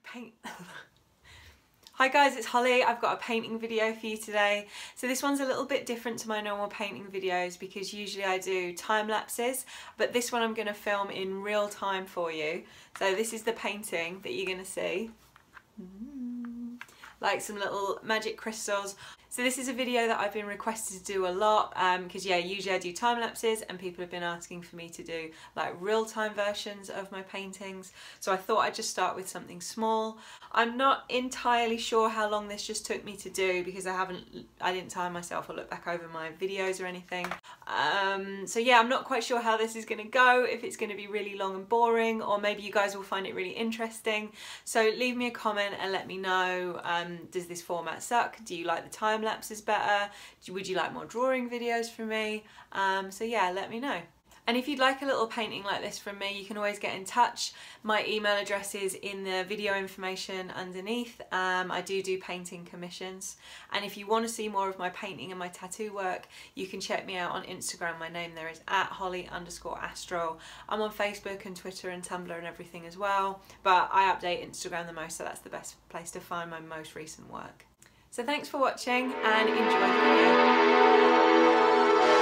paint. Hi guys, it's Holly. I've got a painting video for you today. So this one's a little bit different to my normal painting videos because usually I do time lapses, but this one I'm going to film in real time for you. So this is the painting that you're going to see. Like some little magic crystals. So this is a video that I've been requested to do a lot because yeah, usually I do time lapses and people have been asking for me to do like real-time versions of my paintings. So I thought I'd just start with something small. I'm not entirely sure how long this just took me to do because I didn't time myself or look back over my videos or anything. So yeah, I'm not quite sure how this is going to go, if it's going to be really long and boring, or maybe you guys will find it really interesting. So leave me a comment and let me know, does this format suck? Do you like the time lapses better? Would you like more drawing videos from me? So yeah, let me know. And if you'd like a little painting like this from me, you can always get in touch. My email address is in the video information underneath. I do painting commissions. And if you want to see more of my painting and my tattoo work, you can check me out on Instagram. My name there is @holly_astral. I'm on Facebook and Twitter and Tumblr and everything as well. But I update Instagram the most, so that's the best place to find my most recent work. So thanks for watching and enjoy the video.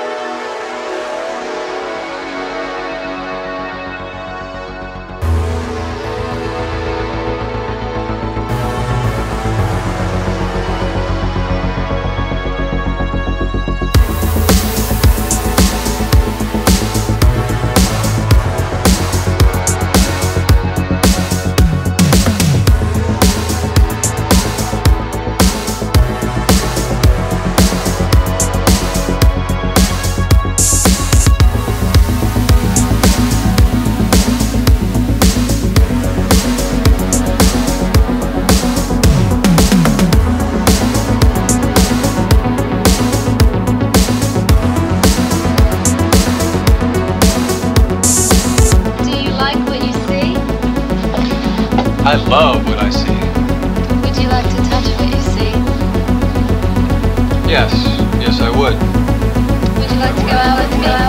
I love what I see. Would you like to touch what you see? Yes, yes I would. Would you like to go out with me?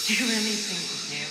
Do anything with you.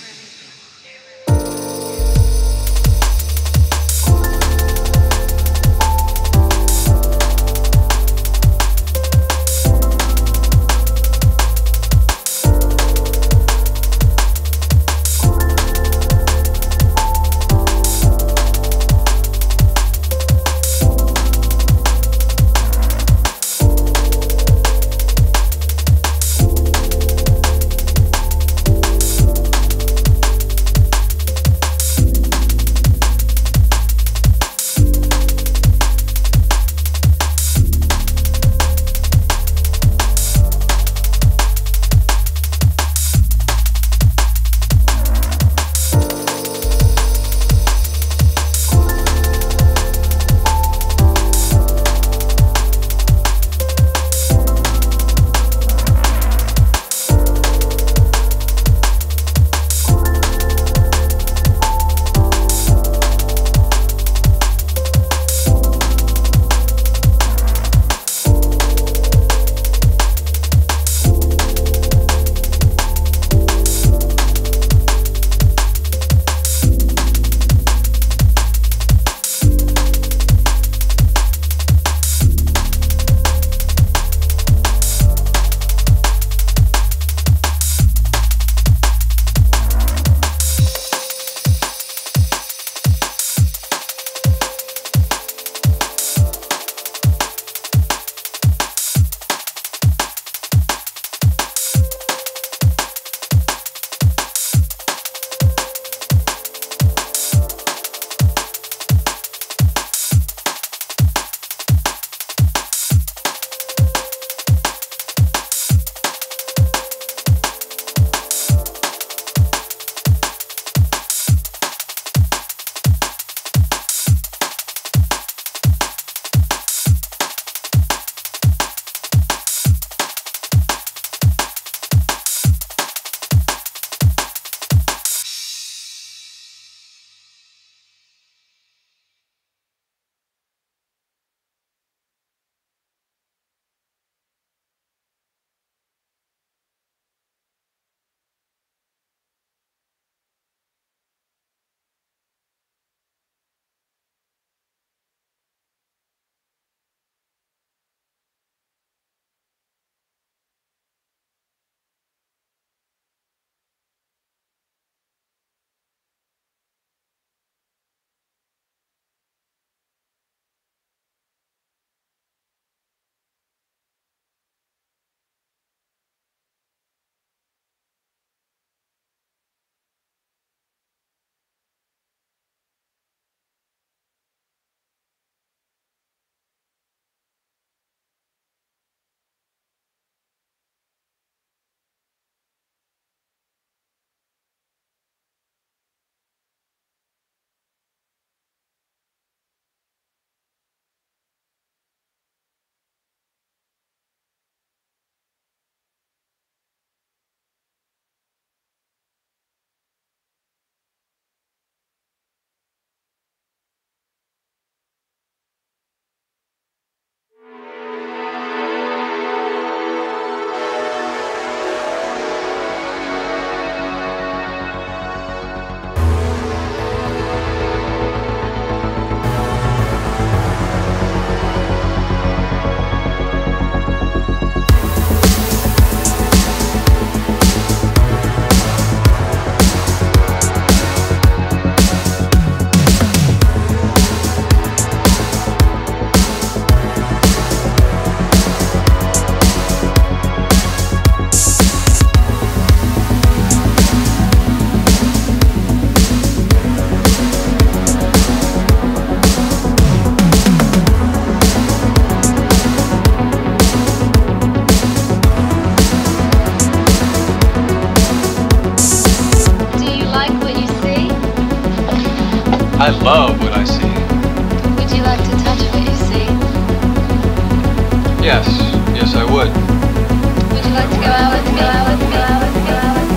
I love what I see. Would you like to touch what you see? Yes, yes I would. Would you like to go out with me?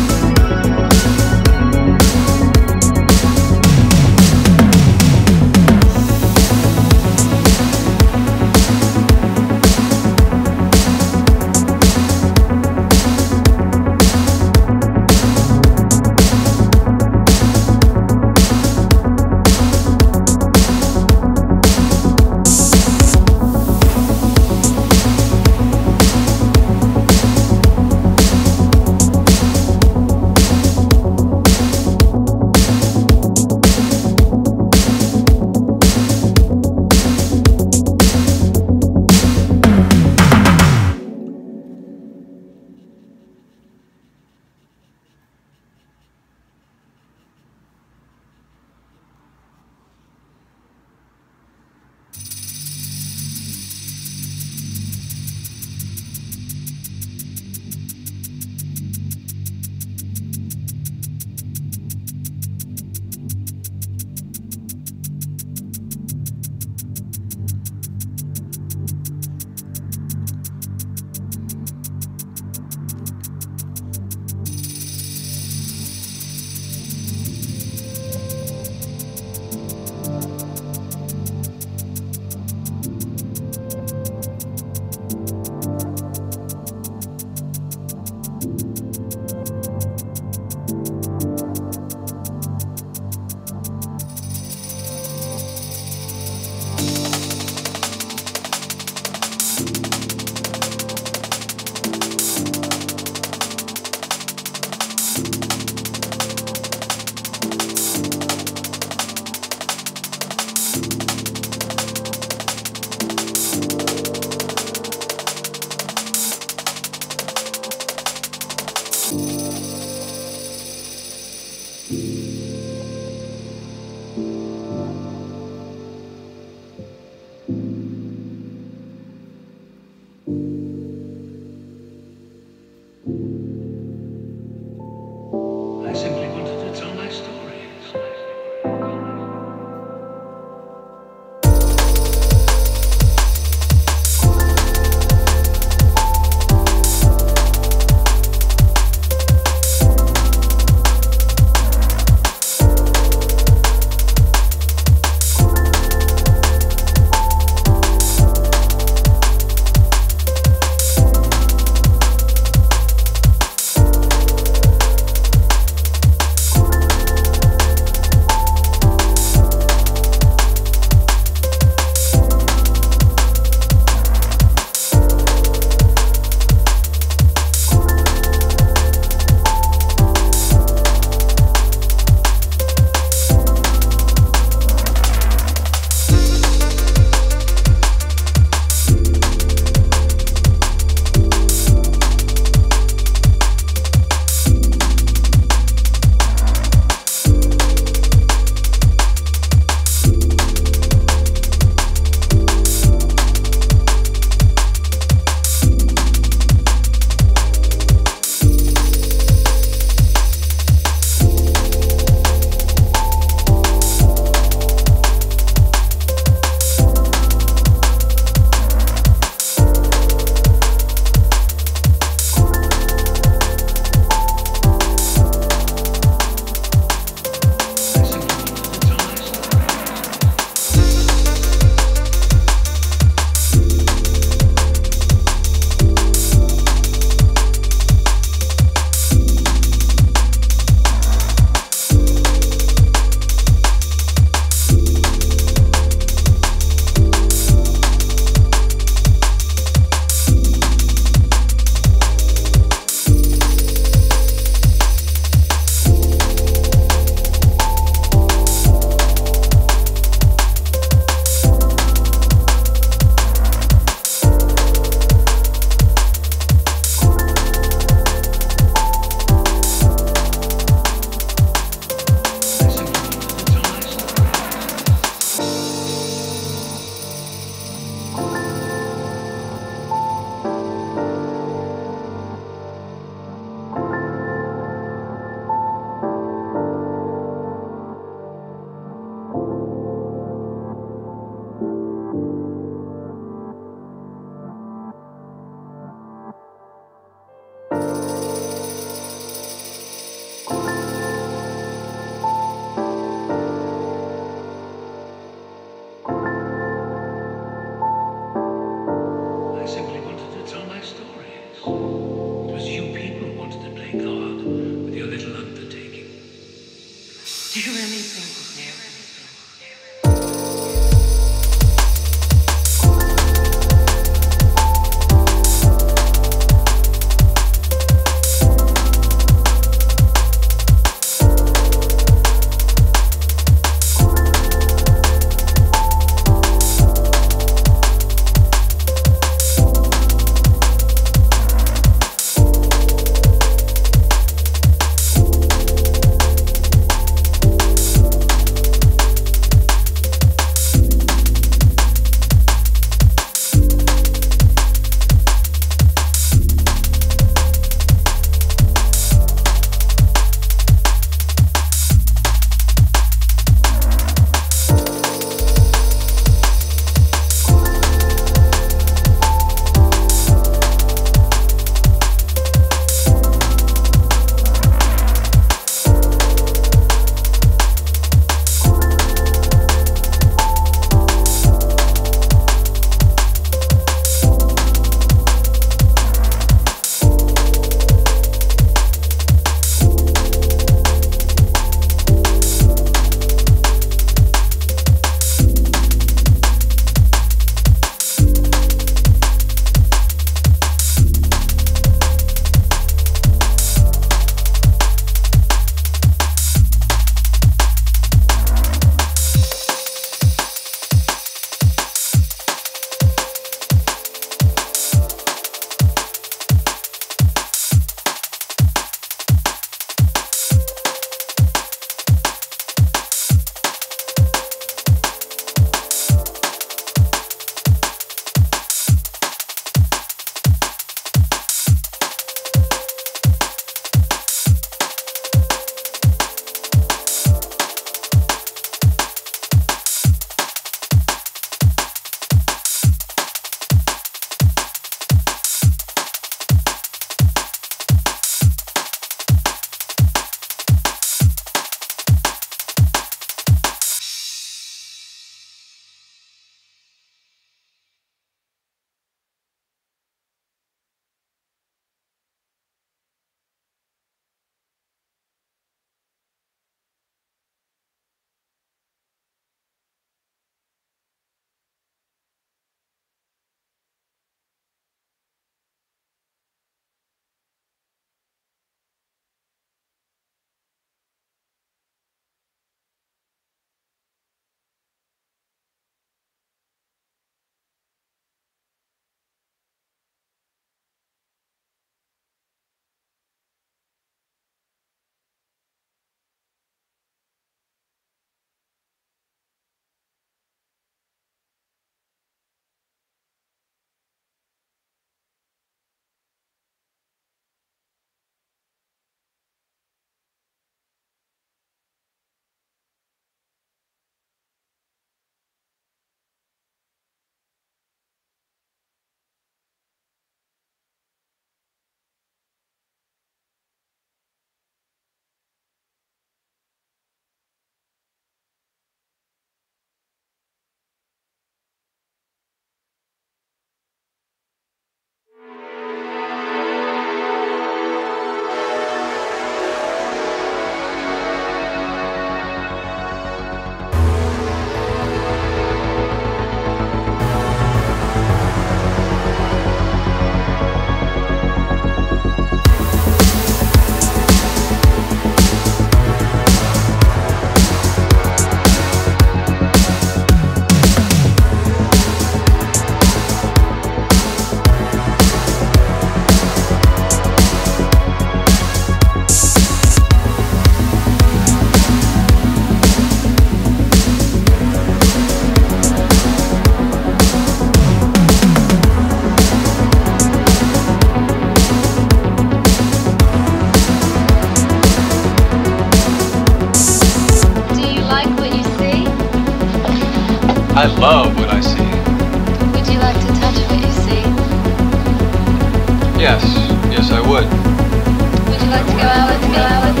I love what I see. Would you like to touch what you see? Yes, yes I would. Would you like to go out with me?